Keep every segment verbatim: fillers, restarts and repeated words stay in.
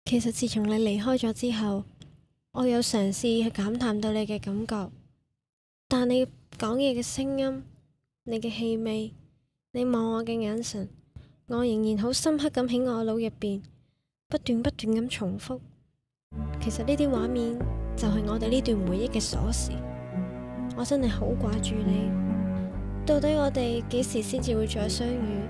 其實自從你離開咗之後，我有嘗試去感嘆到你嘅感覺，但你講嘢嘅聲音、你嘅氣味、你望我嘅眼神，我仍然好深刻咁喺我腦入邊不斷不斷咁重複。其實呢啲畫面就係我哋呢段回憶嘅鎖匙。我真係好掛住你，到底我哋幾時先至會再相遇？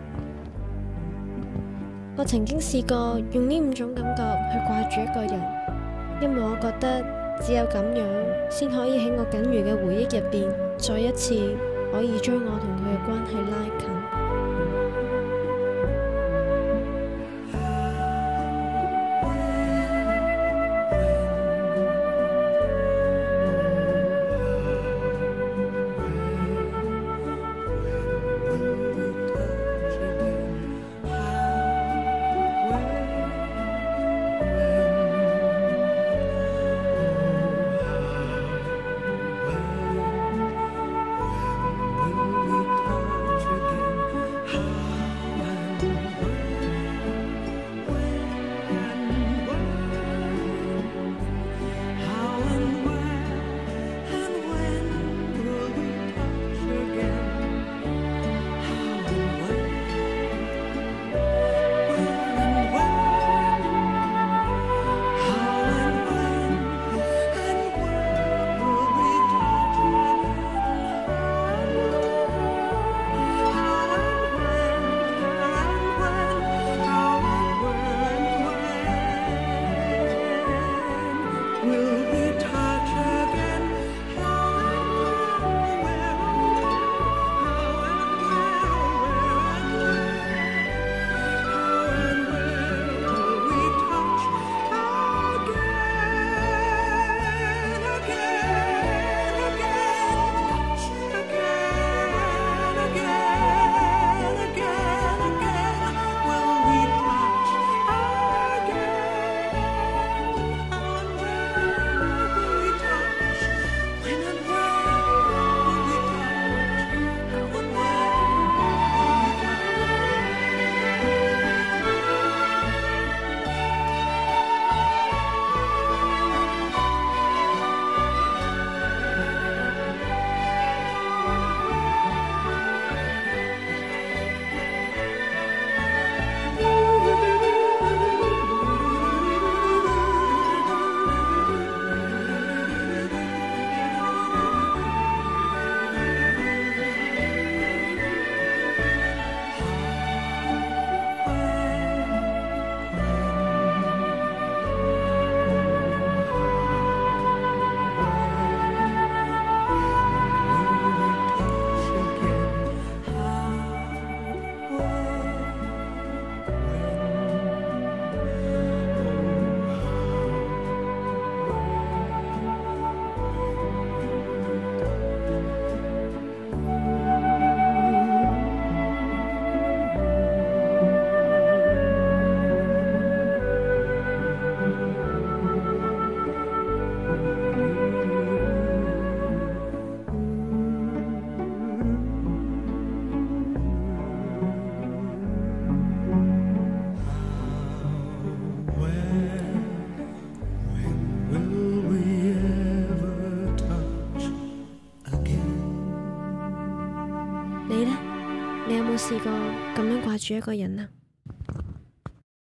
我曾經試過用呢五種感覺去掛住一個人，因為我覺得只有咁樣先可以喺我僅餘嘅回憶入邊，再一次可以將我同佢嘅關係拉近。你呢？你有冇試過咁樣掛住一個人啊？